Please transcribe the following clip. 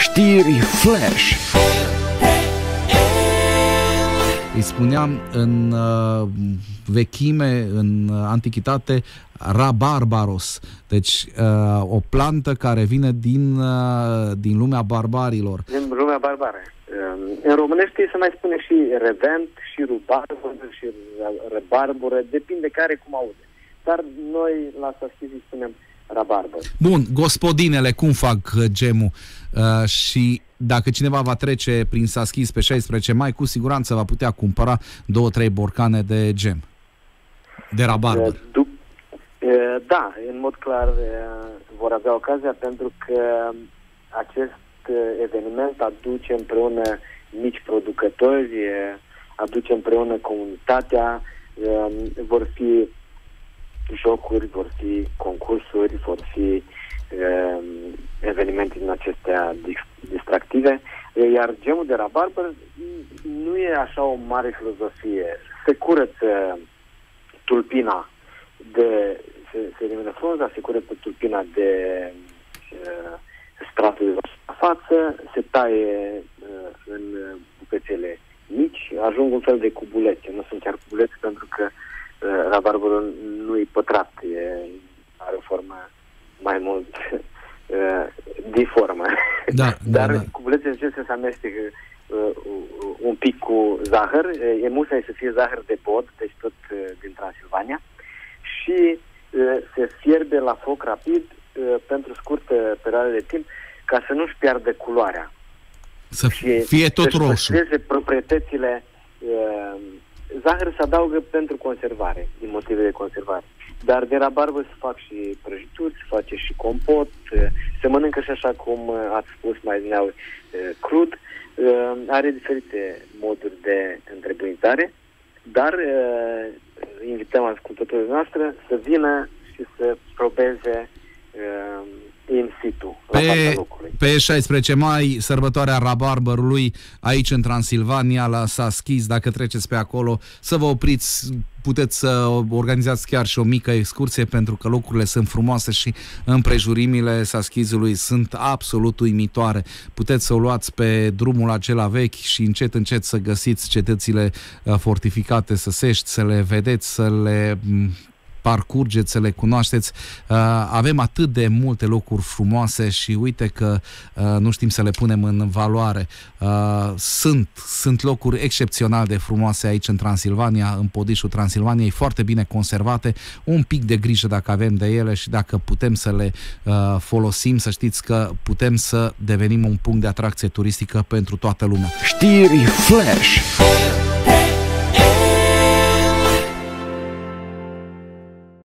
Știri Flash. Îi spuneam în vechime, în antichitate, rabarbaros. Deci o plantă care vine din lumea barbarilor. Din lumea barbară. În românește se mai spune și revent, și rubarbură, și rebarbură, depinde care cum aude. Dar noi la Saschis îi spunem rabarbă. Bun, gospodinele cum fac gemul? Și dacă cineva va trece prin Saschis pe 16 mai, cu siguranță va putea cumpăra 2-3 borcane de gem. De rabarbă. Da, în mod clar vor avea ocazia, pentru că acest eveniment aduce împreună mici producători, aduce împreună comunitatea, vor fi jocuri, vor fi concursuri, vor fi evenimente din acestea distractive, iar gemul de rabarbă nu e așa o mare filozofie. Se curăță tulpina se elimină frunza, se curăță tulpina de stratul de față, se taie în bucățele mici, ajung un fel de cubulețe. Nu sunt chiar cubulețe, pentru că rabarbarul nu e pătrat, are o formă mai mult diformă. Dar cubulețele acestea se amestecă un pic cu zahăr, e musai să fie zahăr de bod, deci tot din Transilvania, și se fierbe la foc rapid pentru scurtă perioadă de timp, ca să nu-și piardă culoarea. Să fie tot roșu. Să proprietățile. Zahăr se adaugă pentru conservare, din motive de conservare. Dar de rabarbă se fac și prăjituri, se face și compot, se mănâncă și așa cum ați spus mai dineauri, crud. Are diferite moduri de întrebuințare, dar invităm ascultătorii noastre să vină și să probeze in situ, la fața locului. Pe 16 mai, sărbătoarea rabarbarului aici în Transilvania, la Saschis. Dacă treceți pe acolo, să vă opriți, puteți să organizați chiar și o mică excursie, pentru că locurile sunt frumoase și împrejurimile Saschizului sunt absolut uimitoare. Puteți să o luați pe drumul acela vechi și încet, încet să găsiți cetățile fortificate, să sești, să le vedeți, să le parcurgeți, să le cunoașteți. Avem atât de multe locuri frumoase și uite că nu știm să le punem în valoare. Sunt locuri excepțional de frumoase aici în Transilvania, în Podișul Transilvaniei, foarte bine conservate, un pic de grijă dacă avem de ele și dacă putem să le folosim, să știți că putem să devenim un punct de atracție turistică pentru toată lumea. Știri Flash.